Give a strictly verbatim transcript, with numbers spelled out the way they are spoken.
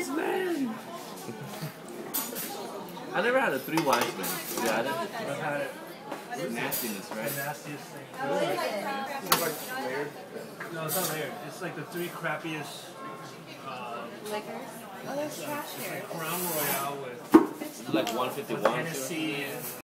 wise men. I never had a three wise men. Yeah, I didn't. I've had it. It's nastiness, right? The nastiest thing. It's like layered. No, it's not layered. It's like the three crappiest. Uh, Liquors? Oh, there's trash it's here. like Crown Royale with Like one fifty-one. Hennessy and